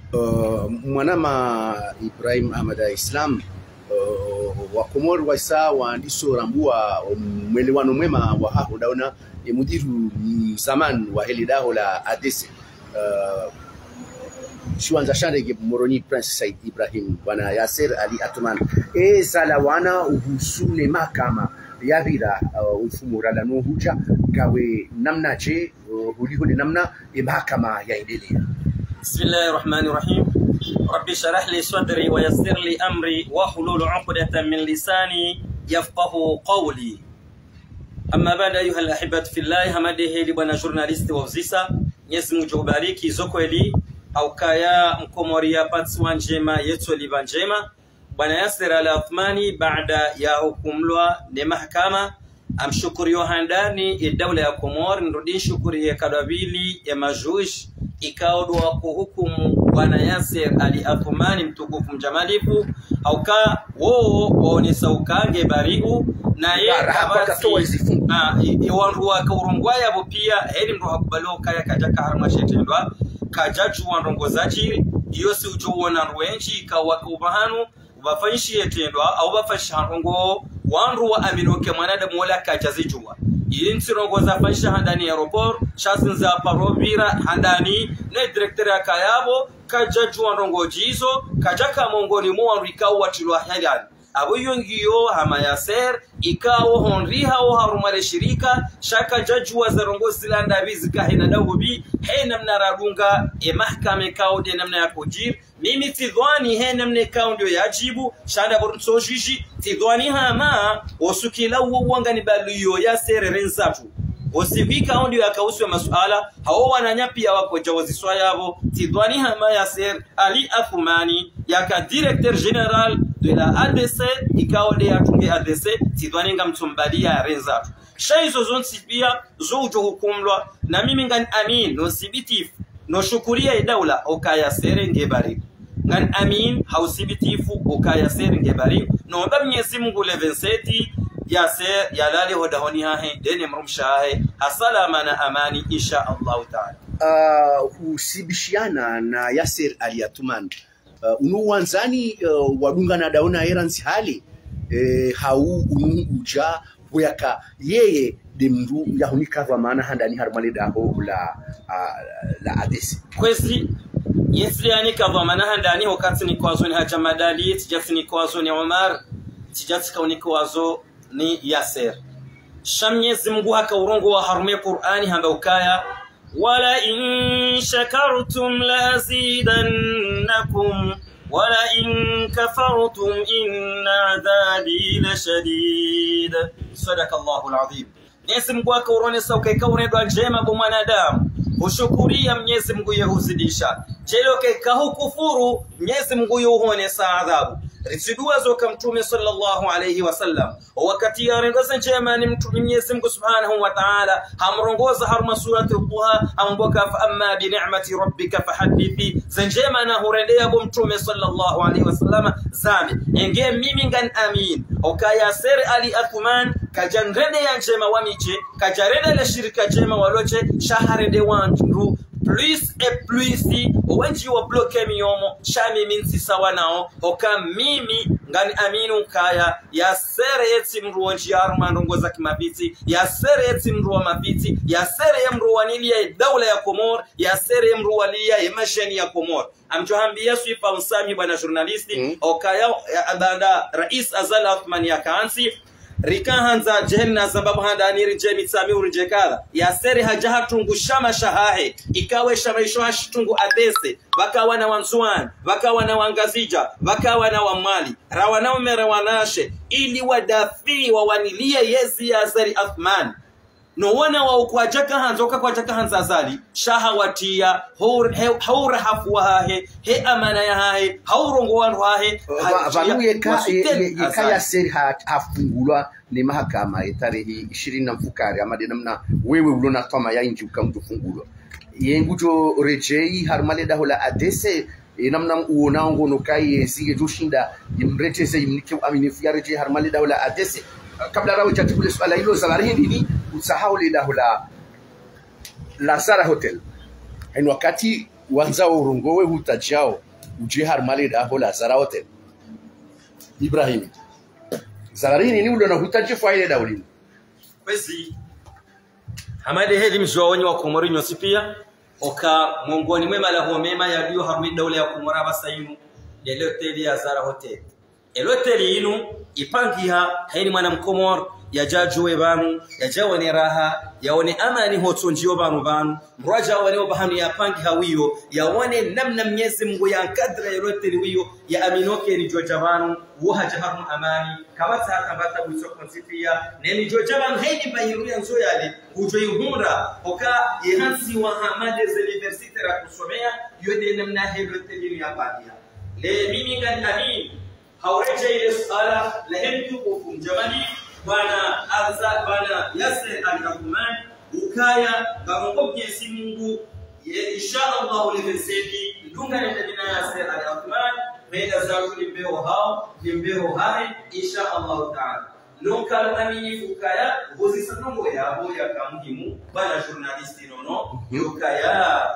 mwanama Ibrahim Ahmada Islam wa Komoro waisa waandiso rambua mwelewano mwema wa haho daona mudiru zaman wa heli daho la ADC shuanza shandege moroni Prince Said Ibrahim wana Yasser Ali Atuman salawana uhusule mahakama yavira ufumura no huja gawe namna je hulihuli namna mahakama yaendelea. Bismillahirrahmanirrahim. Rabbi shrah li sadri wa yassir li amri wa hlul 'uqdatan min lisani yafqahu qawli. Amma ba'da ayuha al-ahibbat fillah, hamadihi li bwana journalist wa uzisa Mwenyezi Mungu ubariki zokweli au kaya mkomoria patwa njema yetu liba njema bwana Yasser Ali Athmani baada ya hukumlwa ni mahakama amshukuri handani dawla ya Komoro nrudi shukuri ya kadabili ya majush ikaodwa kuhukumu bwana Yasser Ali Athmani mtukufu mjamalifu au ka wao waonesa ukange bariu na ye wanru wakurungwa yabo pia heli mro hakubalo kaya kajaka harma shetendwa kajaju wanrongozaji iyo si ujuona rwenji kawakubahanu bafanshi yetendwa au bafashi harongo wanru wa aminoke mwanadamu wala kajazijua yinsi rongoza fanshi handani aeroport shazinza parovira handani ne director ya kayabo kajaju wanrongo jizo kajaka mongoni mo wanrikao watilwa hayani abo yongiyo hama Yasser ikawo honriha o harumare shirika shaka jaju wa zarongo zilanda bizika hina dawobi hena mnaradunga mahakama ikawo de namna ya kujir mimi tidwani hena mne ikawo ndio yajibu shanda borunso jiji tidwani hama osukila uwanga ni baluyo Yasser renzatu osibika ndio yakauswa masuala hao wananyapia wako jawaziswa yabo tidwani hama Yasser Ali Athmani yaka directeur general de la ADC ikaode yatunge ADC tidwaninga mtumbadia renzatu shaizo zonsi pia zojo hukumlwa na mimi ngani amin no sibitifu no shukuria idawla okayasere ngebari ngani amin hausibitifu okayasere ngebari no mba Mwenyezi Mungu le 27 Yasser yalale hodahoni hahe dene mrumshahe asalama na amani insha Allah taala. Husibishiana na Yasser Ali Athmani unuwanzani wadunga na daona eransi hali hau unuja huyaka yeye demru yahunika kwa maana handani harmale daho la ADC kwezi yesliani kwa maana handani wakati ni kwazo ni Haja Madali tijati ni kwazo ni Omar tijati kauni kwazo ni Yasser Mwenyezi Mungu haka urongo wa harume Qur'ani hamba ukaya wala in shakartum la azidannakum wala in kafartum inna adhabi lashadid. Sadaqallahu alazim. Mwenyezi Mungu akaurone sauka ikaunedwa njema kwa mwanadamu ushukuria Mwenyezi Mungu yehuzidisha jelo kahukufuru Mwenyezi Mungu yuhonesa adhabu risidua zoka mtume sallallahu alayhi wasallam wakati yarengoza njema ni mtume Mwenyezi Mungu subhanahu wa ta'ala hamrongoza harma surati Duha amboka fa amma bi ni'mati rabbika fahaddithi zanjema na hurendea bo mtume sallallahu alayhi wasallam zame enge mimi ngan amin okaya Yasser Ali Athmani kajanrede ya njema wamiche kajarede la shirika jema waloche shaharede wandu plus et plus wenji wa bloke miyomo shami minsi sawa nao oka mimi ngani aminu kaya Yasser yeti mruonji arma ndongoza kimapiti Yasser yeti mruwa mapiti Yasser yemruwanilia dawla ya Komoro Yasser yemruwalia imasheni ya Komoro amjohambia swipa usami bwana journalisti okaya abanda rais Azali Athmani ya kaansi rikahanza jenna sababu handani rijemi tsami urjekala Yasser hajahatungu shama shahahe ikawe shamaisho hashitungu ADC wakawa na wanzuan wakawa na wangazija wakawa na wamali rawana umerawanashe ili wadafi wawanilie yezi Yasser Athmani no wana wa ukwajaka hanzoka kwa jaka hanzazali shahawatia haura hafuahe he amana ya hae haurongo wangu hahe vanuye ka Yasser hafungulwa ni mahakama tarehe 20 na mfukari amade namna wewe ulona tama ya inji ukamtufungulwa yengujo rejei harmale daho la ADC namna uona ngono kai sige joshinda imretese imnike aminifu ya rejei harmale daho la ADC kabla rawi chatibule swala hilo zawari hindi usahau le daho la Sara Hotel wakati wanza urongo we hutajao uje harmale da hola zaraote Ibrahim zararini ni ulo na hutaje faile da ulini kwezi hamade hedi mjwaoni wa Komori nyosi pia oka mongoni mwema la homema ya dio harmi dawla ya Komora basainu ya hoteli ya Zara Hotel hoteli inu ipangiha haini mwana mkomor ya jajwe banu ya jawani raha ya wone amani hotonjio banu mraja wale obahanu ya pangi hawiyo ya wone namna Mwenyezi Mungu ya kadra ya hoteli wiyo ya aminoke ni jojabanu waha jaharun amani kabata akabata busokonsipia neni jojabanu haini bahiru ya nzo yale ujoyihura oka yehansi wa hamade za university ra kusomea yode namna hoteli ya pangi le mimi ngani amin haureja ile sala la hemtu kumjamani bana Azza bana Yasir al-Rahman ukaya ngamongo Mwenyezi Mungu inshallah uliveseki ndunga na jina Yasir al-Rahman meda zao limbeo hai inshallah taala local amini ukaya bozisa nongo yabo ya kamuhimu bana journalist nono ukaya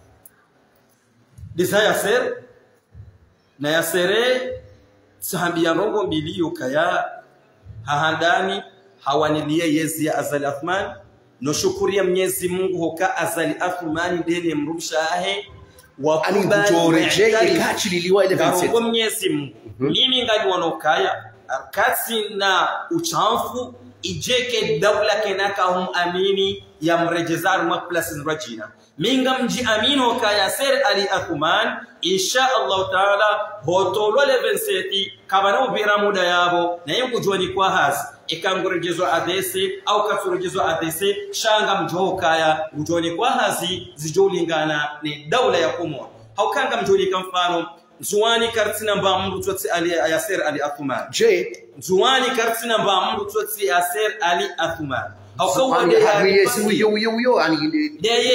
disa Yasir na Yasere sahambia rongo mbili ukaya hahandani hawanilie yezi ya Azali Athman no shukuria Mwenyezi Mungu hoka Azali Athman ndene mrumshahe wa kubareje ikachililiwa ile vansi kwa Mwenyezi Mungu mimi ngadi wanokaya kasi na uchanfu ijeke dawla kenaka amini ya mrejezar makplasi nrajina minga mji amino kaya Ser Ali Athman insha Allah taala hotolo le 27 kabana ubira muda yabo na yengu joni kwa hasi ikangurejezo adese au kasurejezo adese shanga mjoho kaya ujoni kwa hasi zijolingana ni dawla ya Komor haukanga mjoni kamfano Zuwani kartina mbamru twatsi Ali Yasir Ali Athman je Zuwani kartina mbamru twatsi Yasir Ali Athman haukawade yo ani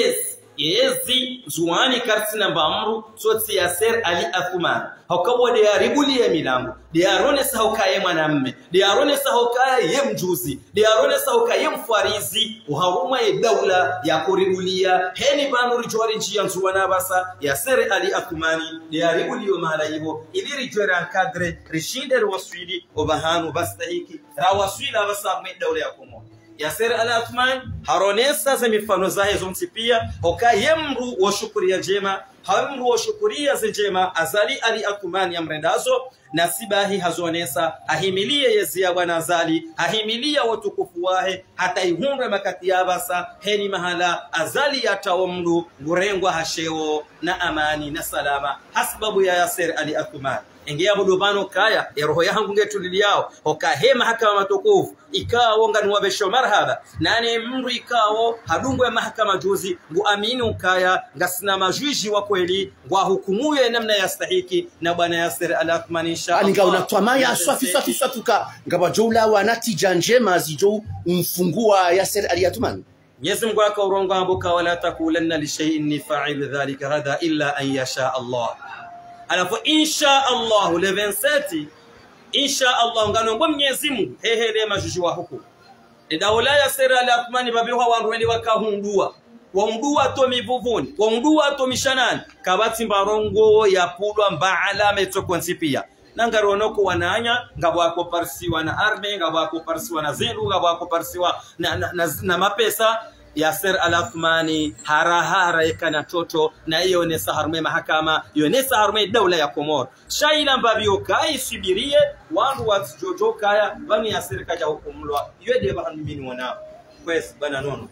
yezi Zuwani kartina mbamru twatsi Yasir Ali Athman haukawade ya ribuli ya milango diarone sahukaye mwanamme diarone sahukaye ye mjuzi diarone sahukaye mfarizi uharuma ya dawla ya kuribulia heni banu rijwari njia nzuwana basa Yasir Ali Athmani diaribuliyo mahala hivo ili rijwari ankadre rishinde rwaswili obahanu basta hiki rawaswila basa mwe dawla ya Komor Yasir Ali Athman haronesa za mifano zahe zontipia hoka yemru wa shukuria jema hamru wa shukuria zijema Azali Ali Athman ya mrendazo nasibahi hazonesa ahimilie yezia bwana Azali ahimilia watukufu wahe hata ihunre makati ya basa heni mahala Azali ya tawamru ngurengwa hasheo na amani na salama hasbabu ya Yasir Ali Athman ingia budubano kaya ya roho yangu ngetuliliao okahema haka matukufu ikawa ngani wabesho marhaba nani mru ikawa hadungu ya mahakama juzi ngu aminu kaya ngasina majuji wa kweli ngwa hukumuye namna yastahiki na bwana Yasir Ali Athman insha Allah alinga unatwamaya swafi ka ngaba joula wa natija njema zijo umfungua Yasir Ali Athman Mwenyezi Mungu akauronga ambuka wala takulanna li shay'in fa'il dhalika hadha illa an yasha Allah alafu insha Allah le 27 insha Allah nganongo Mwenyezi Mungu hehele majuji wa huku dawla ya Yasir Ali Athman babiwa wanrweli wakahundua wamdua to mivuvuni wamdua to mishanani kabati mbarongo ya pulwa mbaala metokonsipia nangaronoko wananya ngabwako parsiwa na arme ngabwako parsiwa na zelu ngabwako parsiwa na mapesa Yasir Ali Athmani harahara yakana toto na hiyo ni saharume mahakama hiyo ni saharume dawla ya Komor shaila mbabio kai subirie wandu wasijojo kaya bani Yasir kaja hukumlwa yede bahanimini wana kwes bana nono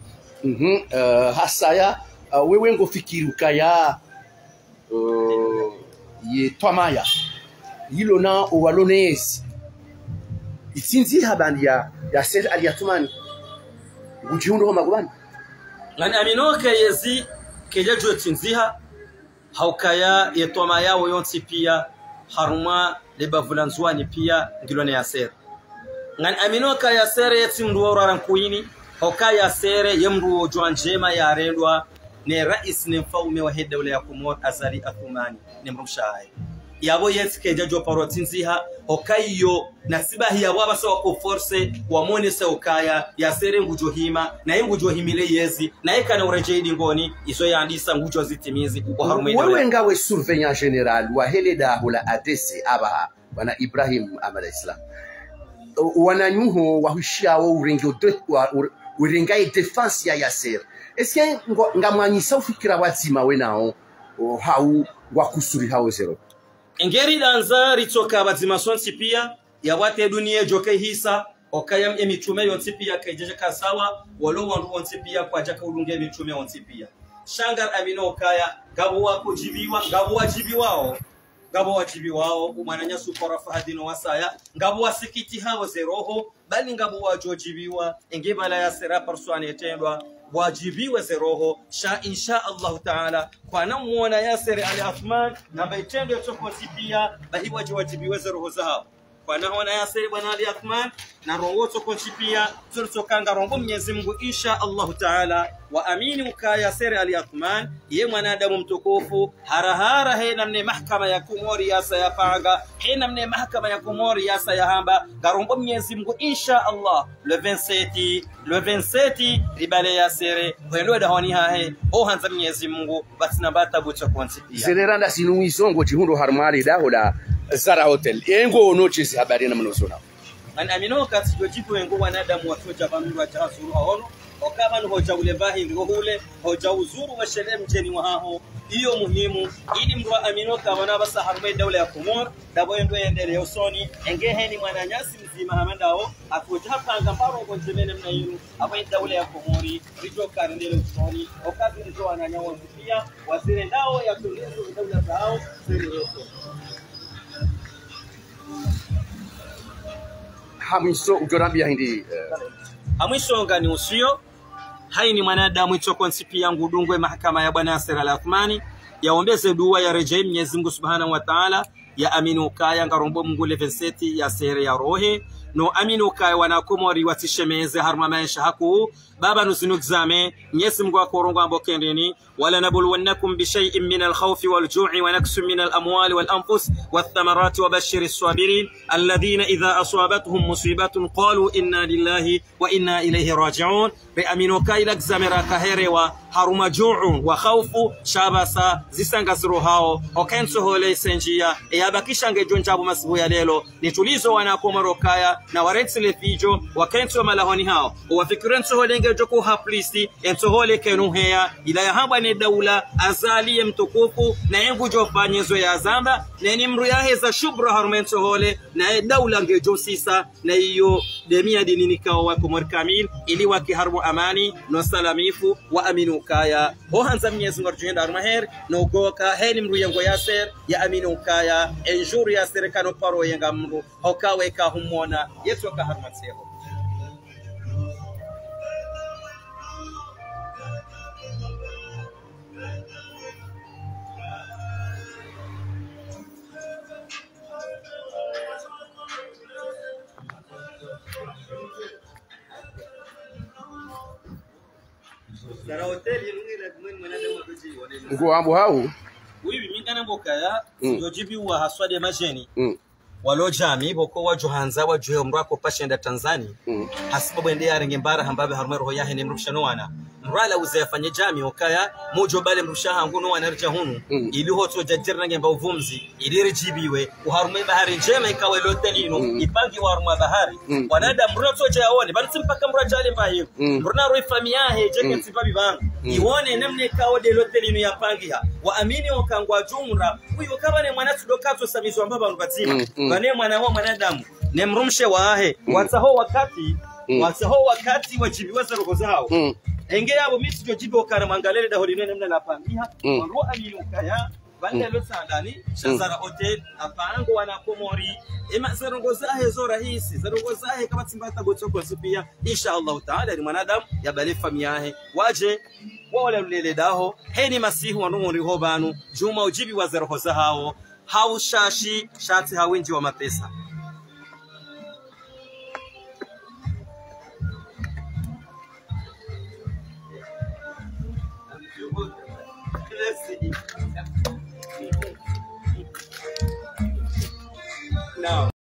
hasaya wewe ngofikiru kaya ye twamaya yilo na owalonesi itsinzi habandi ya Yasir Ali Athman ujiundo kama kubani ngani aminoke yezi kejajo tsinziha haukaya yetoma yao yonsi pia haruma lebavulanzwani pia ngilone Yasir ngani aminoka Yasir yetsimndu wararan kuini haukaya Yasir yemru jwanjema ya redwa ne rais ne mfaume wa dawla ya Komor Azali Athmani ne mrumshaye yabo yetike jajo parotinziha okayo nasibahi yabo abasawa ko force wamone se okaya yasere ngujo hima na ngujo himile yezi na ekana urejeidi ngoni iso yandisa ngujo zitimizi kwa harumenda wewe ngawe surveillant general wa heleda hula adese aba bana Ibrahim Ahmad Islam wananyuho wahishiao urengai defense ya Yasser eske ngamwanyisa ufikira wazima wenao hau wakusuri hao zero engeri danza ritoka bazima sonsi pia ya wate dunia joke hisa okayam emitume yonsi pia kajeje kasawa walo wandu wonsi pia kwa jaka ulunge emitume wonsi pia shangar amino okaya gabo wakujibiwa gabo wajibiwao ngabo wajibiwao umananya supora fahadino wasaya ngabo wasikiti hao zeroho bali ngabo wajojibiwa engebala ya sera persone etendwa wajibiwe zeroho sha insha Allah taala kwa namuona Yasser Ali Athman na baitendo yotokoti pia bahi wajibiwe zeroho zao kwa naona Yasser bwana Ali Athman na rongo tokoti pia tulitokanga rongo Mwenyezi Mungu insha Allah taala wa amini uka Yasser Ali Athman ye mwanadamu mtukufu harahara hena mne mahakama ya Komori yasa ya panga hena mne mahakama ya Komori yasa ya hamba garombo Mwenyezi Mungu insha Allah le 27 ribale Yasser wendo dahoni hahe o hanza Mwenyezi Mungu batina batabucha konsipia generanda sinu isongo chihundo harmari dahola Zara Hotel yengo nochisi habari na mnosona an amino kati jojibu yengo wanadamu watoja bamru wa jazuru ahono okaba no hoja ulevahi ngohule hoja uzuru wa shele mjeni wa hao hiyo muhimu ili mru amino kabana basa harme dawla ya Komor dabo endo endele yosoni engeheni mwananyasi mzima hamandao atoja panga paro konjemene mna yinu abo dawla ya Komori rijo karendele usoni okazi rijo ananyawo pia wazire ndao ya tulizo dawla zao siri yoso hamiso ujorambia hindi hamiso ngani usio hai ni mwanadamu itokonsipi yangu dungwe mahakama ya bwana Yasser Ali Athmani yaombeze dua ya rejea Mwenyezi Mungu Subhanahu wa Ta'ala ya aminu kaya ngarombo Mungu le 27 ya sere ya rohe no aminu kaya wanakomori watishemeze harma maisha haku baba nusinukzame Mwenyezi Mungu akorongo ambokendeni wala nabluwannakum bi shay'in min al-khawfi wal-ju'i wa naqsin min al-amwali wal-anfus wath-thamarati wa bashshiri as-sabirin alladhina idha asabatuhum musibatun qalu inna lillahi wa inna ilayhi raji'un bi aminu kaya lakzamira kaherewa haruma ju'un wa khawfu shabasa zisangaziro hao okenso hole senjia yabakisha ngejonjabu masibu ya lelo nitulizo wanakomoro kaya na waretsile fijo wakenso malahoni hao wafikirenso holenge joko haplisti enso hole kenuhea ila ya hamba ni daula azaliye mtukufu na yengu jofanyezo ya zamba na ni mru yahe za shubra harumenso hole na daula ngejo sisa na iyo demia dinini kao wa Komor kamil ili wakiharbu amani no salamifu wa aminu kaya ho hanza Mwenyezi Mungu arjuhenda armaher no goka heni mru yengo Yasser ya aminu kaya enjuri ya serikano paro yenga mru hokawe ka humona yetu ka harmatseho Zara Hotel yingira kumeni mwanadamu wadoji ngo ambo hao wibi mingana mbokaya yojibi wa haswade majeni walojami boko wajohanza wajohe mrako pashenda Tanzania hasibabu ende yarenge mbara hambabe harumero yahe ni mrushano wana mrala uzefanye jami okaya mojo bale mrushaha nguno wanarja hunu ili hoto jajirna ngemba uvumzi ili rijibiwe uharume bahari njema ikawe lotelino ipangi waruma bahari wanada mroto jaone bali simpaka mrajale mbahiyo mruna roi famiahe jeke sibabi bangu ione namne ikawe de lotelino yapangiha wa amini okangwa jumra huyo kabane mwanatu dokato samizo ambaba rubatima bane mwana wa mwanadamu ne mrumshe waahe wataho wakati wajibiwa zarogo zao enge yabo misi jojibe okana mangalele da holine nemna la pangiha ro aminu kaya bande lo sandani Zara Hotel apango wana Komori ema zarogo zahe zo rahisi zarogo zahe kama timbata gotoko sipia insha Allah taala ni mwanadamu ya bale famiahe waje wale lele daho heni masihu wanumuri hobanu juma ujibi wa zarogo zao haushashi shati hawinji wa mapesa Naam.